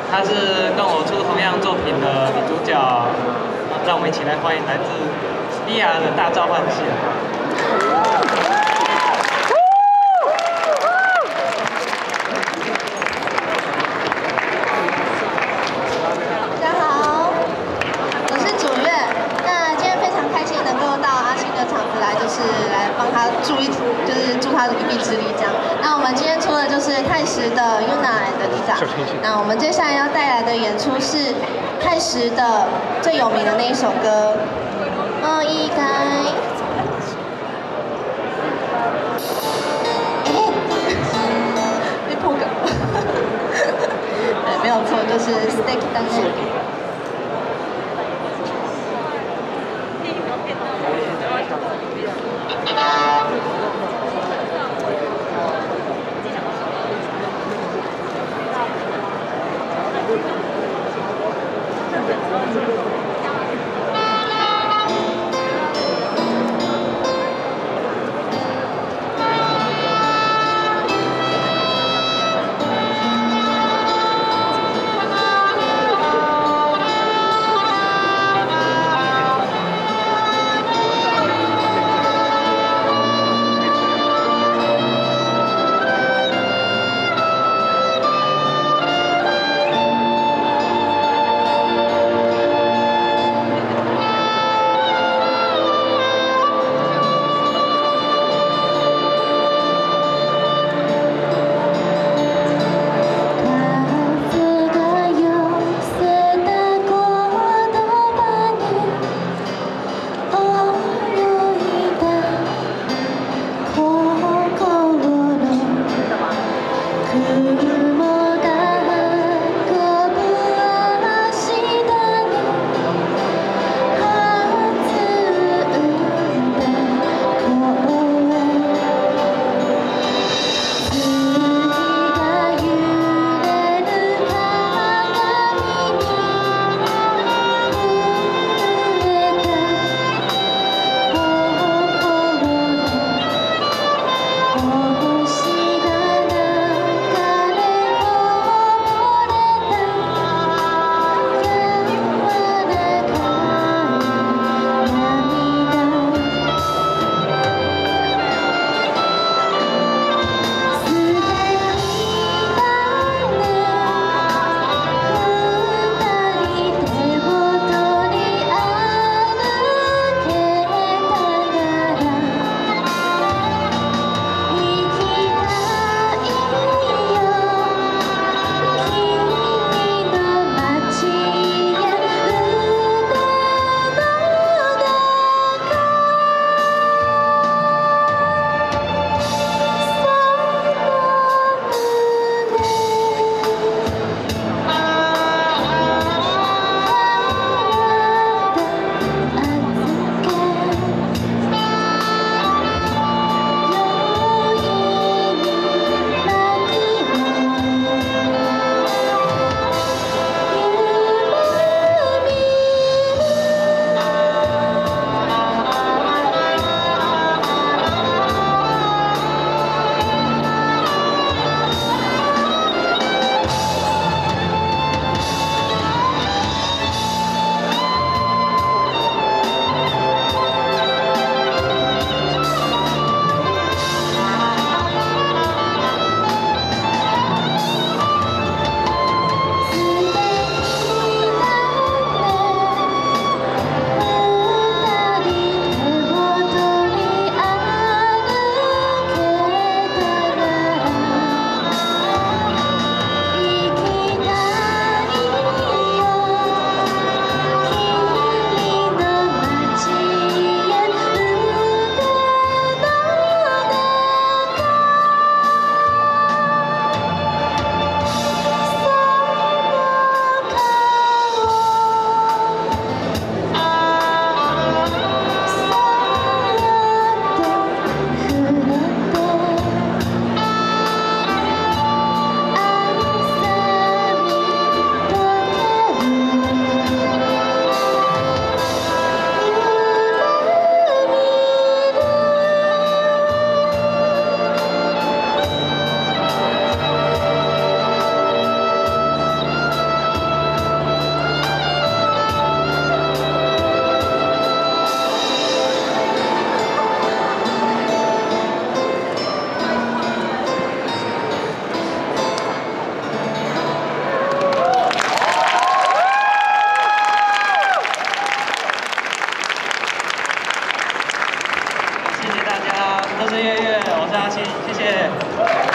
她是跟我出同样作品的女主角，让我们一起来欢迎来自斯蒂亚的大召唤系。 大家好，我是主月。那今天非常开心能够到阿星的场子来，就是来帮他助他的一臂之力这样。那我们今天出的就是泰时的 Yuna and Lisa。那我们接下来要带来的演出是泰时的最有名的那一首歌《もういいかい》。被破梗了。对，没有错，就是《素敵だね》。 谢谢。